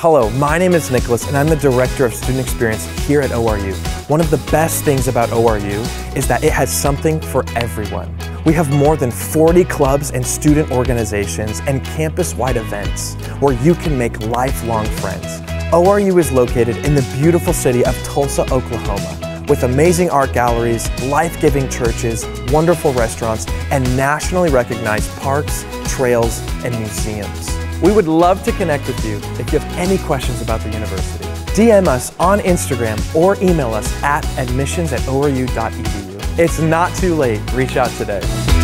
Hello, my name is Nicholas and I'm the Director of Student Experience here at ORU. One of the best things about ORU is that it has something for everyone. We have more than 40 clubs and student organizations and campus-wide events where you can make lifelong friends. ORU is located in the beautiful city of Tulsa, Oklahoma, with amazing art galleries, life-giving churches, wonderful restaurants, and nationally recognized parks, trails, and museums. We would love to connect with you if you have any questions about the university. DM us on Instagram or email us at admissions@oru.edu. It's not too late. Reach out today.